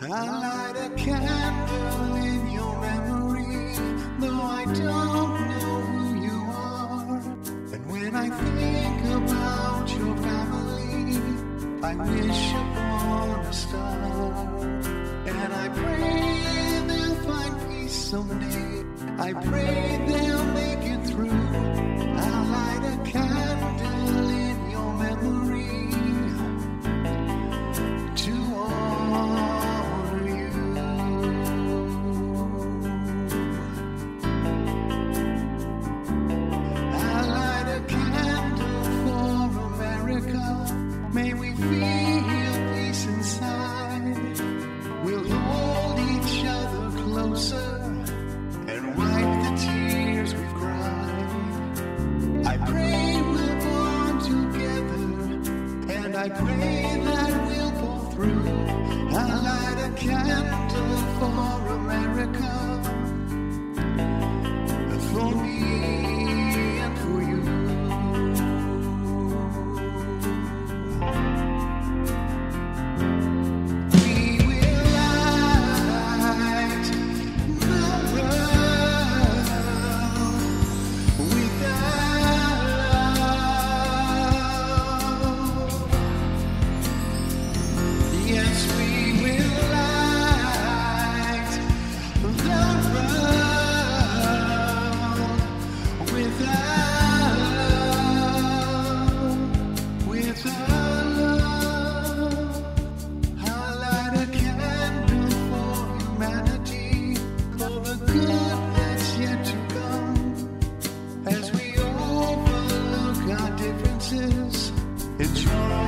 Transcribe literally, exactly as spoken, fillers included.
I light a candle in your memory, though I don't know who you are. And when I think about your family, I wish upon a star. And I pray they'll find peace someday. I pray they'll make it through. I'll light a candle in your memory to honor you. I'll light a candle for America. May we feel peace inside. We'll hold each other closer and wipe the tears we've cried. I pray we'll bond together, and I pray that we'll pull through. I'll light a candle for America, for me and for you. We will light the world with our love. Yes, we will light the world with our love, with our love. I'll light a candle for humanity, for the good that's yet to come. As we overlook our differences, enjoy